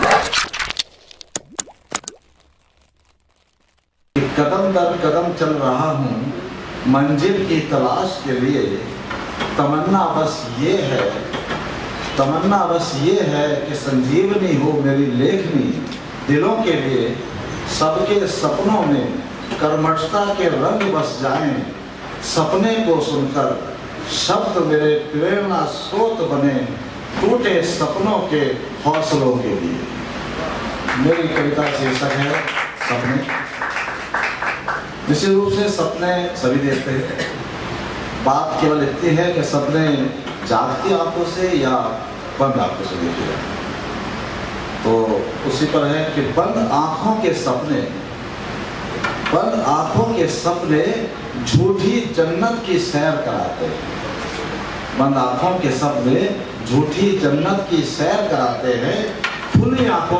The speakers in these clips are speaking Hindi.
कदम दर कदम चल रहा हूँ मंजिल की तलाश के लिए, तमन्ना बस ये है कि संजीवनी हो मेरी लेखनी दिलों के लिए। सबके सपनों में कर्मठता के रंग बस जाएं, सपने को सुनकर शब्द मेरे प्रेरणा स्रोत बने, टूटे सपनों के हौसलों के लिए। मेरी कविता शीर्षक है सपने। निश्चित रूप से सपने सभी देखते हैं, बात केवल इतनी है कि सपने जागती आंखों से या बंद आंखों से देखे जाते हैं। तो उसी पर है कि बंद आंखों के सपने झूठी जन्नत की सैर कराते हैं। बंद आंखों के सपने झूठी जन्नत की सैर कराते हैं। खुली आंखों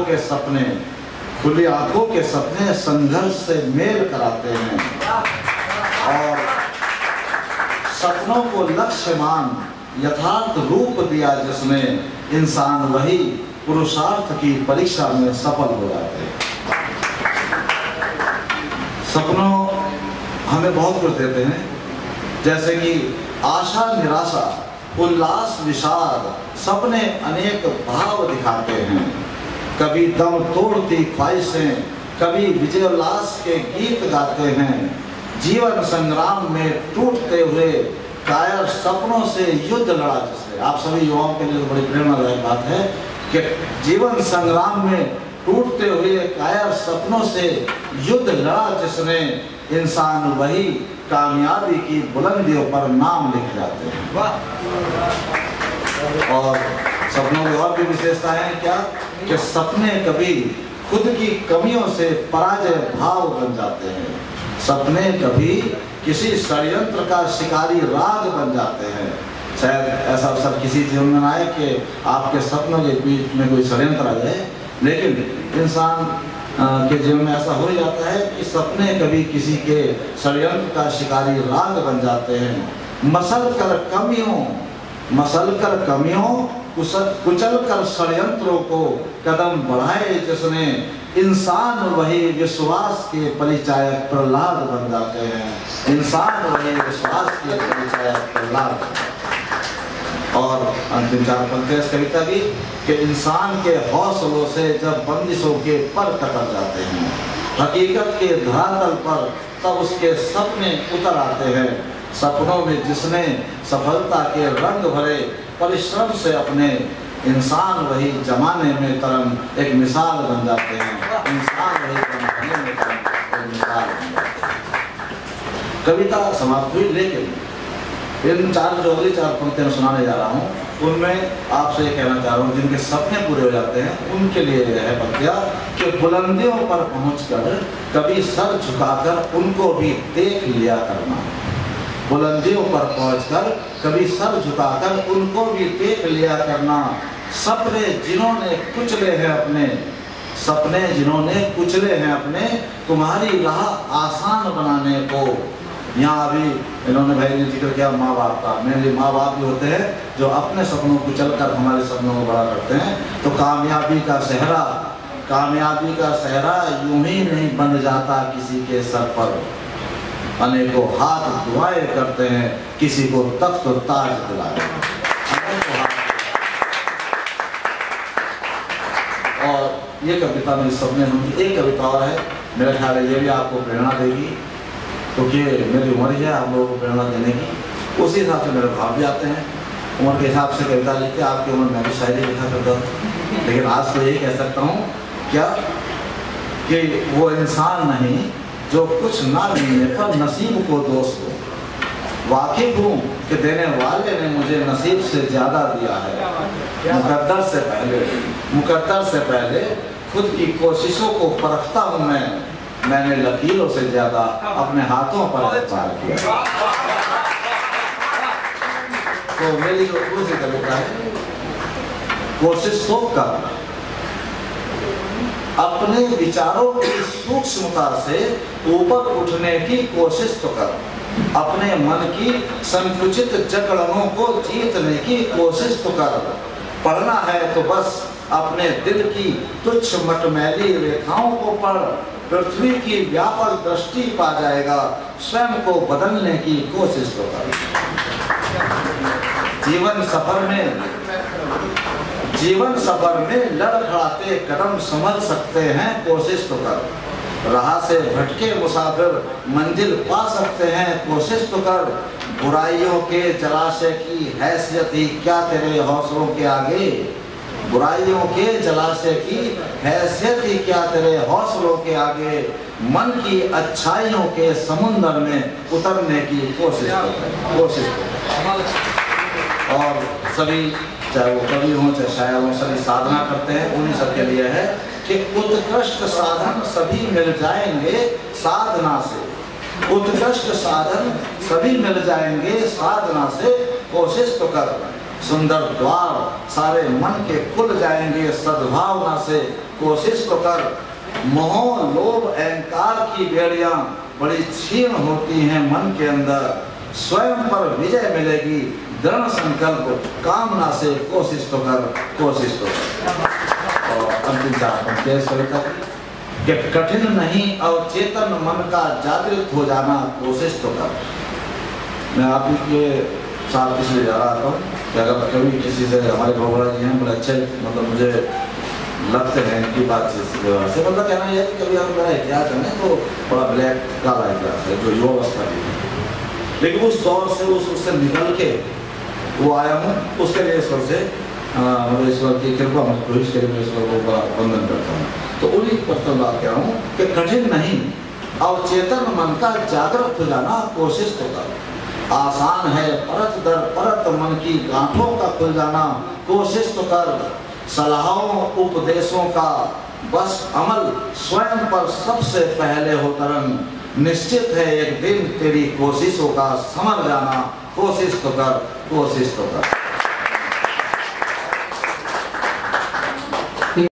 के सपने संघर्ष से मेल कराते हैं। और सपनों को लक्ष्यमान यथार्थ रूप दिया जिसने, इंसान वही पुरुषार्थ की परीक्षा में सफल हो जाते हैं। सपनों हमें बहुत कुछ देते हैं, जैसे कि आशा निराशा, उल्लास विषाद, सपने अनेक भाव दिखाते हैं। कभी दम तोड़ती ख्वाहिशें, कभी विजयोल्लास के गीत गाते हैं। जीवन संग्राम में टूटते हुए कायर सपनों से युद्ध लड़ा जिसने। आप सभी युवाओं के लिए तो बड़ी प्रेरणादायक बात है कि जीवन संग्राम में टूटते हुए कायर सपनों से युद्ध लड़ा जिसने, इंसान वही कामयाबी की बुलंदियों पर नाम लिख जाते हैं। और सपनों की और भी विशेषता है क्या कि सपने कभी खुद की कमियों से पराजय भाव बन जाते हैं। सपने कभी किसी षड्यंत्र का शिकारी राग बन जाते हैं। शायद ऐसा अवसर किसी जीवन में ना आए कि आपके सपनों के बीच में कोई षड्यंत्र आ जाए, लेकिन इंसान के जीवन में ऐसा हो जाता है कि सपने कभी किसी के षड्यंत्र का शिकारी राग बन जाते हैं। मसल कर कमियों कुचल कर षड्यंत्रों को कदम बढ़ाए जिसने, इंसान वही विश्वास के परिचायक प्रहलाद बन जाते हैं। इंसान वही विश्वास के परिचायक प्रहलाद। और अंतिम 4 पंक्तियां इस कविता की कि इंसान के हौसलों से जब बंदिशों के पर कतर जाते हैं, हकीकत के धरातल पर तब उसके सपने उतर आते हैं। सपनों में जिसने सफलता के रंग भरे परिश्रम से अपने, इंसान वही जमाने में तरंग एक मिसाल बन जाते हैं। इंसान वही जमाने में तरंग एक मिसाल बन जाते हैं। कविता समाप्त हुई, लेकिन इन 4 जो अगली 4 पंक्तियां सुनाने जा रहा हूँ, उनमें आपसे ये कहना चाह रहा हूँ जिनके सपने पूरे हो जाते हैं उनके लिए है पंक्तियां कि बुलंदियों पर पहुंचकर कभी सर झुकाकर उनको भी देख लिया करना। बुलंदियों पर पहुंचकर कभी सर झुकाकर उनको भी देख लिया करना। सपने जिन्होंने कुचले हैं अपने, तुम्हारी राह आसान बनाने को। यहाँ अभी इन्होंने भाई ने जिक्र किया माँ बाप का। मेरे माँ बाप भी होते हैं जो अपने सपनों को चलकर हमारे सपनों को बड़ा करते हैं। तो कामयाबी का सहरा यूं ही नहीं बन जाता किसी के सर पर। अनेकों हाथ दुआएं करते हैं किसी को तख्त और ताज दिलाए। और ये कविता मेरे सपने में। एक कविता और है, मेरा ख्याल है ये भी आपको प्रेरणा देगी, क्योंकि मेरी उम्र है आप लोगों को प्रेरणा देने की। उसी हिसाब से मेरे भाव भी आते हैं, उम्र के हिसाब से कविता लिखते। आपकी उम्र में भी शायरी लिखा करता था, लेकिन आज तो यही कह सकता हूँ क्या कि वो इंसान नहीं जो कुछ ना मिलने पर नसीब को दोष दो। वाकिफ हूँ कि देने वाले ने मुझे नसीब से ज़्यादा दिया है। मुकद्दर से पहले खुद की कोशिशों को परखता हूँ मैंने लकीरों से ज़्यादा अपने हाथों पर एतबार किया। तो मेरी जो दूसरी कविता है, कोशिश तो कर, अपने विचारों की सूक्ष्मता से ऊपर उठने की कोशिश तो कर। अपने मन की संकुचित जकड़नों को जीतने की कोशिश तो कर। पढ़ना है तो बस अपने दिल की तुच्छ मटमैली रेखाओं को पढ़ पृथ्वी की व्यापक दृष्टि पा जाएगा। स्वयं को बदलने की कोशिश तो कर। जीवन सफर में लड़खड़ाते कदम संभल सकते हैं, कोशिश तो कर। राह से भटके मुसाफिर मंजिल पा सकते हैं, कोशिश तो कर। बुराइयों के जलाशय की हैसियत ही क्या तेरे हौसलों के आगे, बुराइयों के जलाशय की हैसियत ही क्या तेरे हौसलों के आगे। मन की अच्छाइयों के समुंदर में उतरने की कोशिश और सभी, चाहे वो कवि हों चाहे शायर हों, सभी साधना करते हैं। उन्हीं सबके लिए है कि उत्कृष्ट साधन सभी मिल जाएंगे साधना से, उत्कृष्ट साधन सभी मिल जाएंगे साधना से, कोशिश तो कर। सुंदर द्वार सारे मन के खुल जाएंगे सद्भावना से, कोशिश तो कर। मोह लोभ अहंकार की बेड़ियां बड़ी क्षीण होती हैं मन के अंदर, स्वयं पर विजय मिलेगी दृढ़ संकल्प कामना से, कोशिश तो कर, कोशिश तो कर। और अंतिम चार पंक्तियां कविता कि कठिन नहीं और चेतन मन का जागृत हो जाना, कोशिश तो कर। मैं आप के साथ इसलिए जा रहा था कि अगर कभी किसी से, हमारे भगवान जी हैं बड़े अच्छे, मतलब मुझे लगते हैं इनकी बातचीत से, मतलब कहना यह कि कभी हम मेरा इतिहास है तो बड़ा ब्लैक काला इतिहास है जो युवावस्था की है, लेकिन उस दौर से उससे निकल के वो आया हूँ, उसके लिए ईश्वर से मतलब ईश्वर की कृपा मुझको, इसके लिए मैं ईश्वर को बड़ा वंदन करता हूँ। तो उन्हीं पर बात कह रहा हूँ कि कठिन नहीं और चेतन मन का जागृत हो जाना, कोशिश तो कर। आसान है परत दर परत मन की गांठों का खुल जाना, कोशिश तो कर। सलाहों उपदेशों का बस अमल स्वयं पर सबसे पहले हो तरंग, निश्चित है एक दिन तेरी कोशिशों का समझ जाना, कोशिश तो कर, कोशिश तो कर।